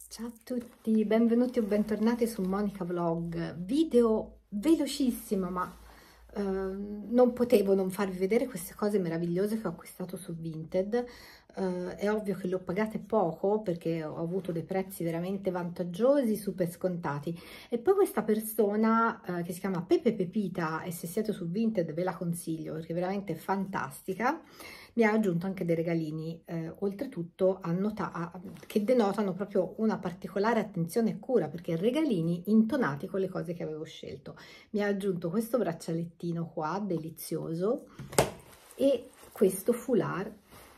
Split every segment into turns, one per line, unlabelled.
Ciao a tutti, benvenuti o bentornati su Monica Vlog. Video velocissimo, ma non potevo non farvi vedere queste cose meravigliose che ho acquistato su Vinted. È ovvio che le ho pagate poco perché ho avuto dei prezzi veramente vantaggiosi, super scontati. E poi questa persona che si chiama Pepe Pepita, e se siete su Vinted ve la consiglio perché è veramente fantastica, mi ha aggiunto anche dei regalini, oltretutto che denotano proprio una particolare attenzione e cura, perché regalini intonati con le cose che avevo scelto. Mi ha aggiunto questo braccialettino qua, delizioso, e questo foulard.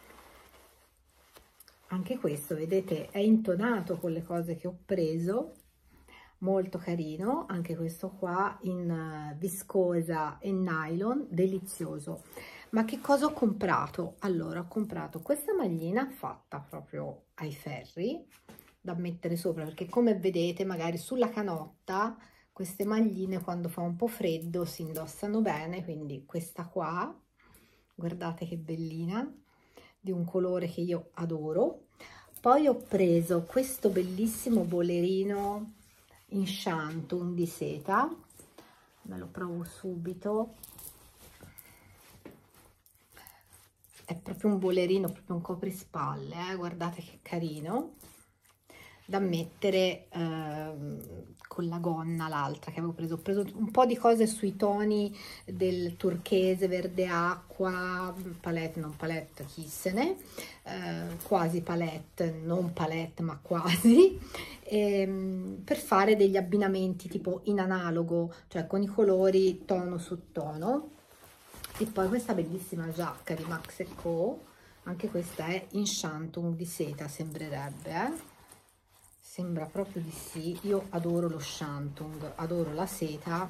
Anche questo, vedete, è intonato con le cose che ho preso, molto carino. Anche questo qua in viscosa e nylon, delizioso. Ma che cosa ho comprato? Allora, ho comprato questa maglina fatta proprio ai ferri da mettere sopra, perché come vedete magari sulla canotta queste magline quando fa un po' freddo si indossano bene, quindi questa qua, guardate che bellina, di un colore che io adoro. Poi ho preso questo bellissimo bolerino in shantung di seta, me lo provo subito. È proprio un bolerino, proprio un coprispalle, guardate che carino, da mettere con la gonna, l'altra che avevo preso. Ho preso un po' di cose sui toni del turchese, verde acqua, palette, non palette, chi se ne, quasi palette, non palette ma quasi, per fare degli abbinamenti tipo in analogo, cioè con i colori tono su tono. E poi questa bellissima giacca di Max Co, anche questa è in shantung di seta, sembrerebbe, sembra proprio di sì. Io adoro lo shantung, adoro la seta.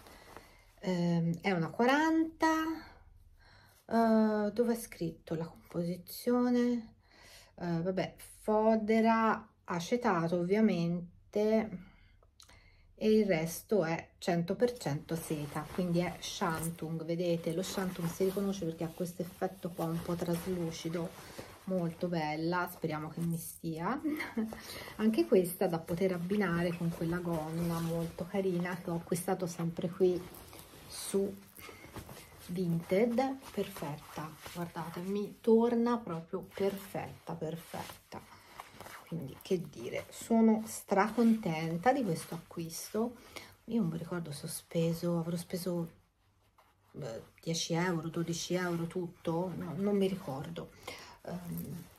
È una 40, dove è scritto la composizione? Vabbè, fodera, acetato ovviamente, e il resto è 100% seta, quindi è shantung. Vedete, lo shantung si riconosce perché ha questo effetto qua un po' traslucido, molto bella, speriamo che mi stia. Anche questa da poter abbinare con quella gonna molto carina che ho acquistato sempre qui su Vinted, perfetta, guardate, mi torna proprio perfetta, perfetta. Quindi che dire, sono stracontenta di questo acquisto. Io non mi ricordo se ho speso, avrò speso 10 euro, 12 euro tutto, no, non mi ricordo.